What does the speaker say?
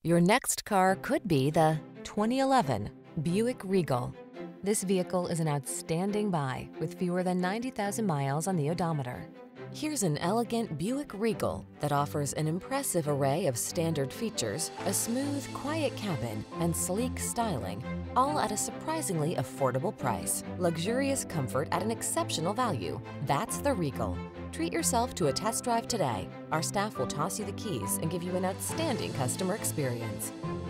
Your next car could be the 2011 Buick Regal. This vehicle is an outstanding buy with fewer than 90,000 miles on the odometer. Here's an elegant Buick Regal that offers an impressive array of standard features, a smooth, quiet cabin, and sleek styling, all at a surprisingly affordable price. Luxurious comfort at an exceptional value. That's the Regal. Treat yourself to a test drive today. Our staff will toss you the keys and give you an outstanding customer experience.